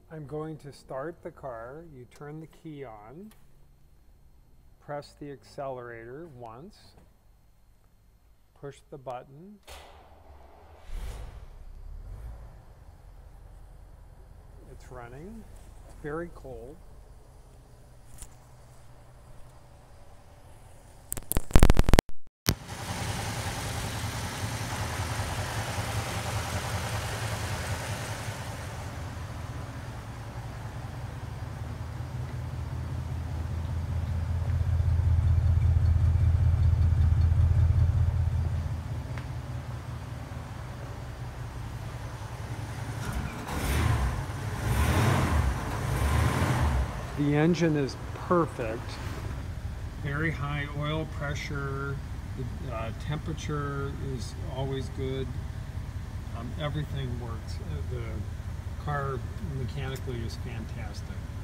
I'm going to start the car. You turn the key on, press the accelerator once, push the button. It's running. It's very cold. The engine is perfect, very high oil pressure, the temperature is always good, everything works. The car mechanically is fantastic.